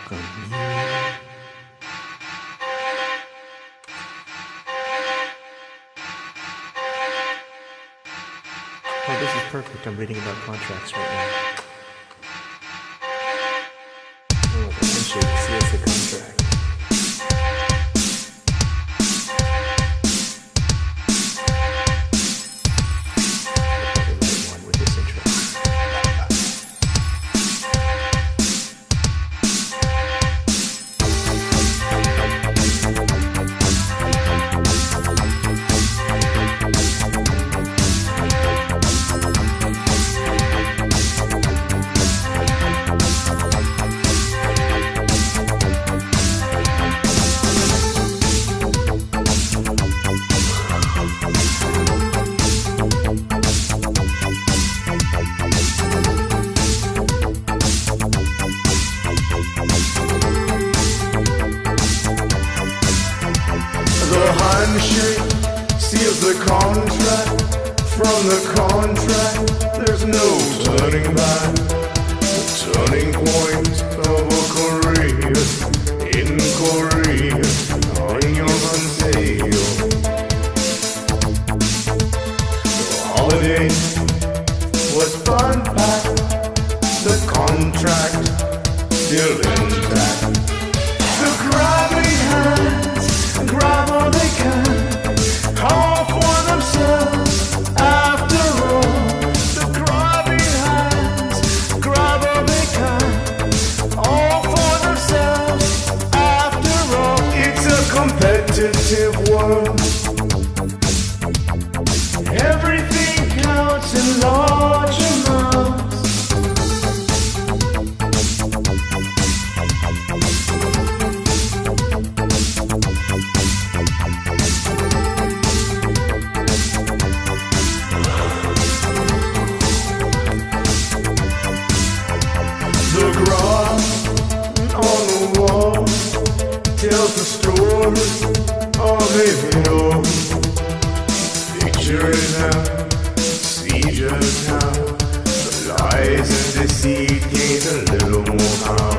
Oh, this is perfect. I'm reading about contracts right now. Oh, handshake. See, it's the contract. The handshake seals the contract. From the contract, there's no turning back. The turning point of a career in Korea on your sale. The holiday was burned back. The contract still intact. The grabbing hands grab all they can, all for themselves. After all, the grabbing hands grab all they can, all for themselves. After all, it's a competitive world. Everything counts in large amounts. The grass on the wall tells the story of a hero. Picture it now, see just how the lies and deceit gain a little more how.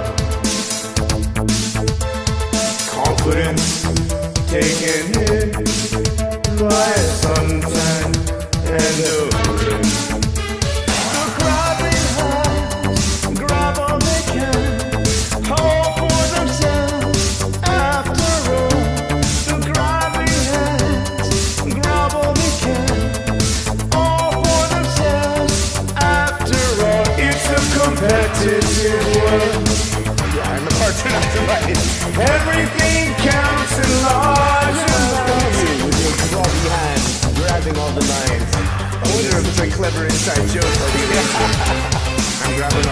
Confidence taken in by a suntan and a ring. The grabbing hands grab all they can, all for themselves. After all, the grabbing hands grab all they can, all for themselves. After all, it's a competitive world. Yeah, I'm a cartoon after right. Everything counts in large amounts. With your groggy hand, grabbing all the lines. I wonder if it's a clever inside joke. I'm grabbing